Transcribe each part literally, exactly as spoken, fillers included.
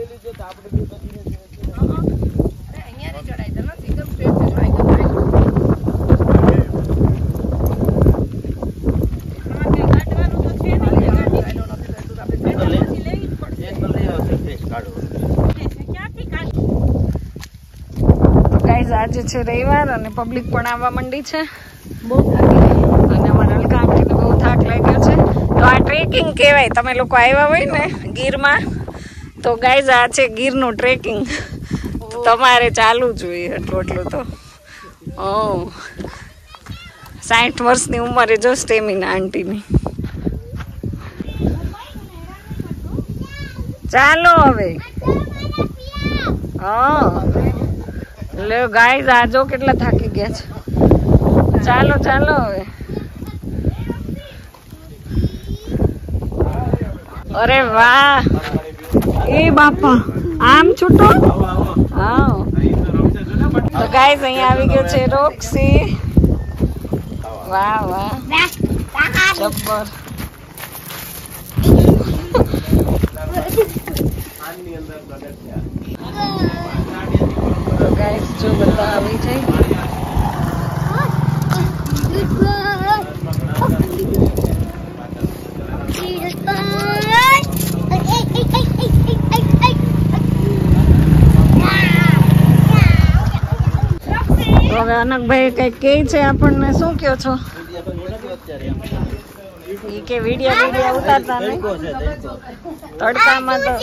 આજે છે રવિવાર અને પબ્લિક પણ આવવા માંડી છે બહુ અને અમારા હલકા આંટીને બહુ થાક લાગ્યો છે તો આ ટ્રેકિંગ કહેવાય તમે લોકો આવ્યા હોય ને ગીરમાં તો ગાઈઝ આ છે ગીરનું ટ્રેકિંગ તમારે ચાલવું જોઈએ એટલું એટલું તો ઓ સાઠ વર્ષની ઉંમરે જો સ્ટેમિના આંટીની ચાલો હવે હા લે ગાઈઝ આ જો કેટલા થાકી ગયા છે ચાલો ચાલો હવે અરે વાહ એ બાપા આમ છૂટો હા તો ગાઈઝ અહીંયા આવી ગયો છે રોક્સી વાહ વાહ જબ્બર ગાઈસ જો બધા આવી જાય તો હવે અનકભાઈ કઈ કે છે આપણને શું કયો છો ઈ કે વિડિયો વિડિયો ઉતારતા નહીં તડકામાં તો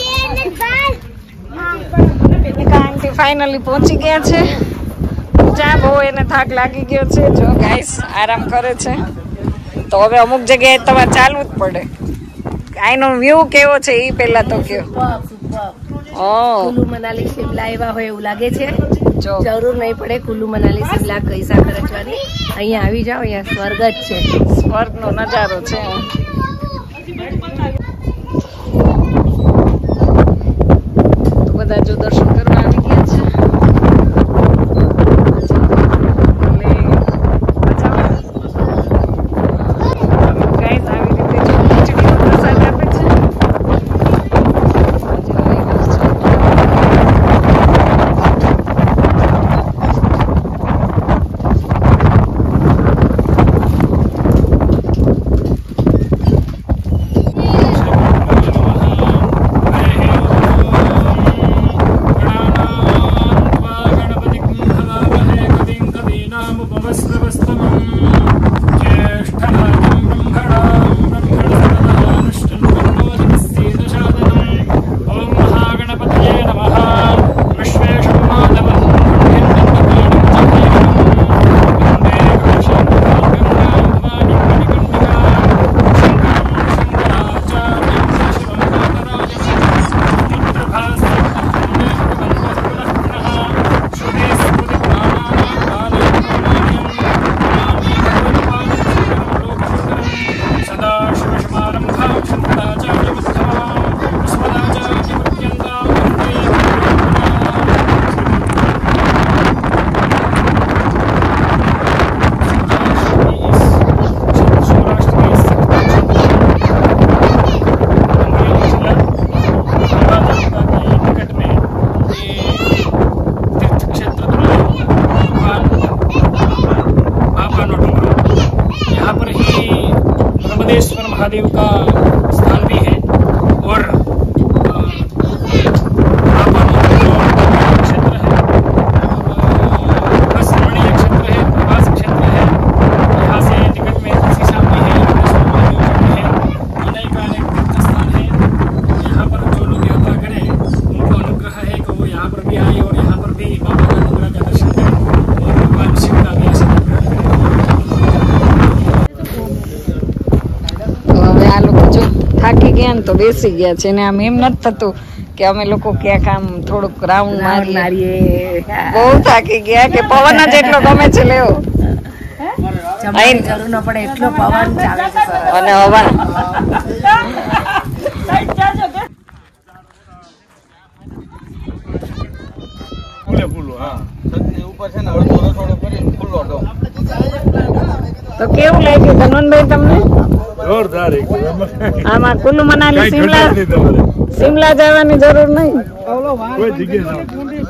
આંટી ફાઇનલી પહોંચી ગયા છે ચા બહુ એને થાક લાગી ગયો છે જો ગાઈસ આરામ કરે છે તો હવે અમુક જગ્યાએ તમારે ચાલવું જ પડે આનો વ્યૂ કેવો છે એ પહેલા તો કયો ઓ કુલ્લુ મનાલી શિમલા આવ્યા હોય એવું લાગે છે જો જરૂર નહીં પડે કુલ્લુ મનાલી શિમલા પૈસા ખર્ચવાની અહીંયા આવી જાઓ અહીંયા સ્વર્ગ જ છે સ્વર્ગનો નજારો છે બધા જો દર્શન કરવા આવી ગયા છે महादेव का स्थान भी है और क्षेत्र है रमणीय क्षेत्र है प्रवास क्षेत्र है यहाँ से निकट में शीशा भी है अनेक अनेक तीर्थ स्थान है यहाँ पर जो लोग यात्रा करें उनको अनुग्रह है कि वो यहाँ पर भी आए और यहाँ पर भी बाबा का अनुग्रह का दर्शन करें और भगवान शिव का भी आशीर्वाद થાકી ગયા ને તો બેસી ગયા છે ને આમ એમ નથી થતું કે અમે લોકો ક્યાંક આમ થોડુંક રાઉન્ડ મારીએ બહુ થાકી ગયા કે પવન જ એટલો ગમે છે લેવો જરૂર ન પડે એટલો પવન ચાલે છે અને હવા તો કેવું લાગ્યું ધનવંતભાઈ તમને જોરદાર આમાં કુલ્લુ મનાલી શિમલા શિમલા જવાની જરૂર નહીં. કોઈ જગ્યાએ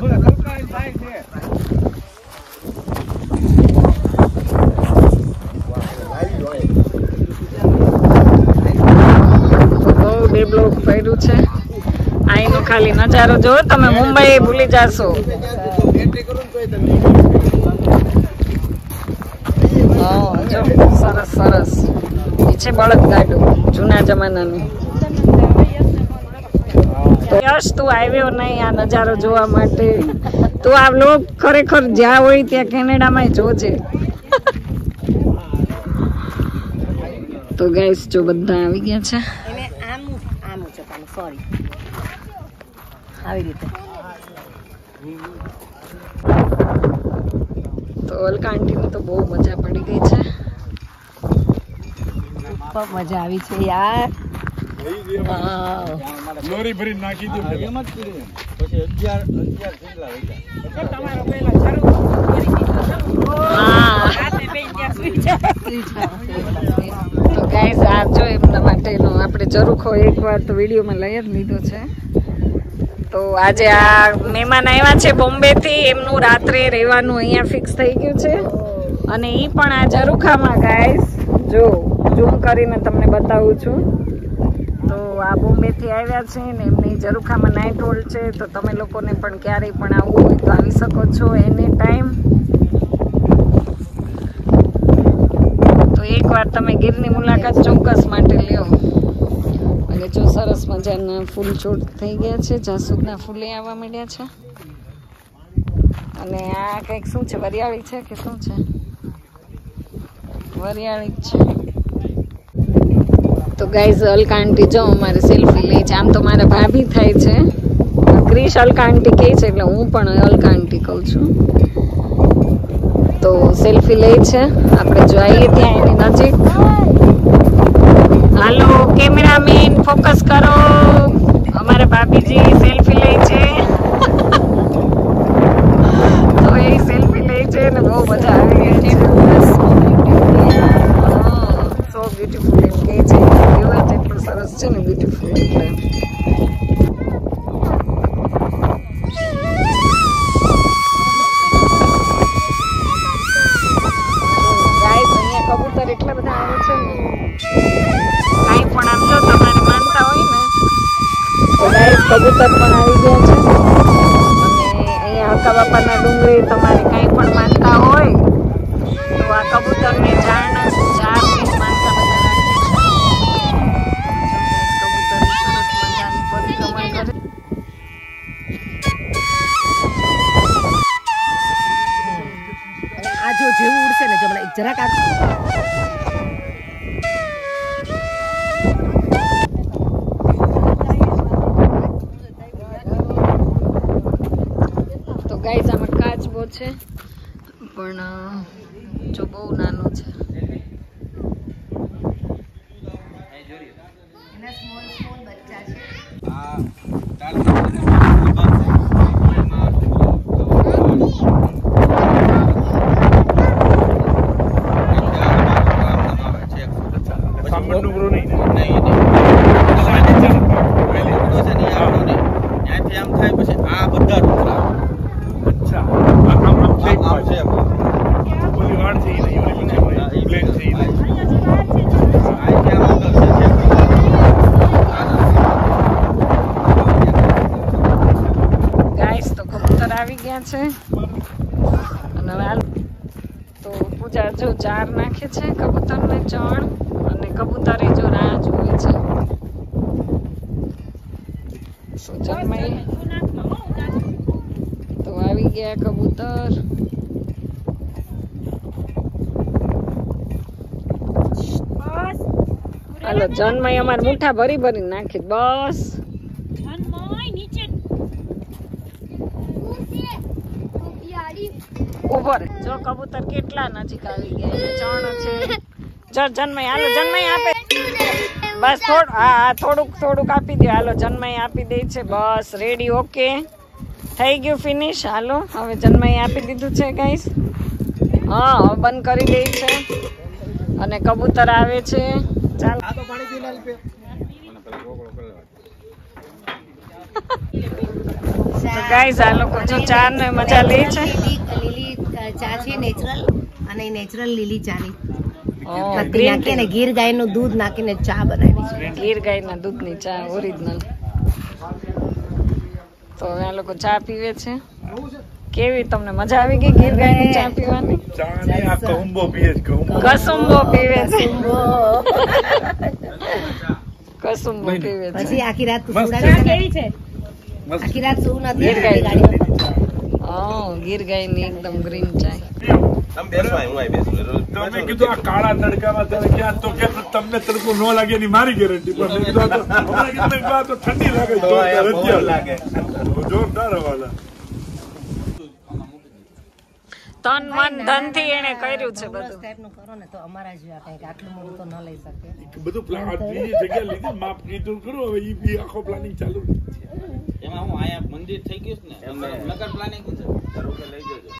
બહુ ડેવલપ કર્યું છે. અહીંનો ખાલી નજારો જો તમે મુંબઈ ભૂલી જાશો. જો સરસ સરસ છે બળદગાડું જૂના જમાનાનું. યશ તું આવ્યો નહીં આ નજારો જોવા માટે? તું આ વ્લોગ ખરેખર જ્યાં હોય ત્યાં કેનેડામાં જોજે. તો ગાઈસ જો બધા આવી ગયા છે. સોરી આવી રીતે તો અલકા આંટીને તો બહુ મજા પડી ગઈ છે. ખૂબ મજા આવી છે યાર. લોરી ભરી નાખી દઉં એમ જ કર્યું. પછી અગિયાર અગિયાર જેટલા તો ગાઈસ આ જો એમના માટેનો આપણે જરૂખો એકવાર તો વિડીયોમાં લઈ જ લીધો છે. તો આજે આ મહેમાન આવ્યા છે બોમ્બે થી, એમનું રાત્રે રહેવાનું અહીંયા ફિક્સ થઈ ગયું છે. અને એ પણ આ જરૂખામાં ગાઈસ જો ઝૂમ કરીને તમને બતાવું છું. તો આ બોમ્બે થી આવ્યા છે ને એમની જરૂખામાં નાઇટ હોલ્ડ છે. તો તમે લોકોને પણ ક્યારેય પણ આવવું હોય તો આવી શકો છો એની ટાઈમ. તો એકવાર તમે ગીરની મુલાકાત ચોક્કસ માટે લ્યો. અને જો સરસ મજાના ફૂલ છોડ થઈ ગયા છે, જાસૂદના ફૂલે આવવા માંડ્યા છે. અને આ કંઈક શું છે, વરિયાળી છે કે શું છે? વરિયાળી જ છે. તો ગાઈઝ અલકા આંટી જો અમારે સેલ્ફી લે છે. આમ તો મારા ભાભી થાય છે, ક્રિશ અલકા આંટી કહે છે એટલે હું પણ અલકા આંટી કહું છું. તો સેલ્ફી લે છે. આપણે જોઈએ ત્યાં એની નજીક. હાલો કેમેરામેન ફોકસ કરો. અમારા ભાભીજી સેલ્ફી લે છે. તો એ સેલ્ફી લે છે ને બહુ મજા આવી ગઈ છે. સો બ્યુટીફુલ એમ કહે છે. વ્યૂ જ એટલું સરસ છે ને બ્યુટીફુલ એટલે. ગાઈસ અહીંયા કબૂતર એટલા બધા આવે છે ને કાંઈ પણ આમ જો તમારે માનતા હોય ને તો ગાઈસ કબૂતર પણ આવી ગયા છે. અને અહીંયા હકા બાપાના ડુંગરે તમારે કાંઈ પણ માનતા હોય તો આ કબૂતરને ઝાડ ઝાડની માનતા બધા રાખે છે. કબૂતર સરસ મજાની પરિક્રમણ કરે. આ જો જેવું ઉડશે ને જો મને જરાક આ ગાઈસ આમાં કાચબો છે પણ જો બહુ નાનો છે. આવી ગયા છે અને હવે તો પૂજા જો ચાર નાખે છે કબૂતરને ચણ અને કબૂતરે જો રાહ જોવે છે. તો આવી ગયા કબૂતર. હાલો જન્મય અમારે મુઠ્ઠા ભરી ભરી નાખી બસ. ઉભર જો કબૂતર કેટલા નજીક આવી ગયા. ચણ છે જો જન્મય. હાલો જન્મય આપે બસ થોડું. હા હા થોડુંક થોડુંક આપી દો. હાલો જન્મય આપી દે છે બસ. રેડી ઓકે થઈ ગયું ફિનિશ. હાલો હવે જન્મય આપી દીધું છે ગાઈસ. હા હવે બંધ કરી દે છે અને કબૂતર આવે છે. ચાલ ગાઈઝ આ લોકો જો ચા ને મજા લે છે. લીલી લીલી ચા છે નેચરલ, અને નેચરલ લીલી ચાની ઓ, પત્તી ગ્રીન નાખીને ગીર ગાયનું દૂધ નાખીને ચા બનાવી છે. ગીર ગાયના દૂધની ચા ઓરિજિનલ. તો હવે આ લોકો ચા પીવે છે. કેવી તમને મજા આવી ગઈ ગીર ગાયની ચા પીવાની? કસુંબો પીવે છે. કસુંબો પીવે છે. પછી આખી રાત કેવી છે? આખી રાત શું નથી ગીર ગાય. હા, ગીર ગાયની એકદમ ગ્રીન ચા. તમે કીધું આ કાળા તડકામાં તમે ક્યાં તો કે તમને તડકો ન લાગે એની મારી ગેરંટી, પણ ઠંડી લાગે જોરદાર હવાલા. તન મન ધન થી એને કર્યું છે બધું. ટાઈપનું કરો ને તો અમારા જેવા કંઈક આટલું મોટું તો ન લઈ શકે. બધું પ્લાન બીજી જગ્યા લીધી માપ કીધું કરું, હવે ઈ બી આખો પ્લાનિંગ ચાલુ. એમાં હું આયા મંદિર થઈ ગયું ને, નગર પ્લાનિંગ લઈ જજો.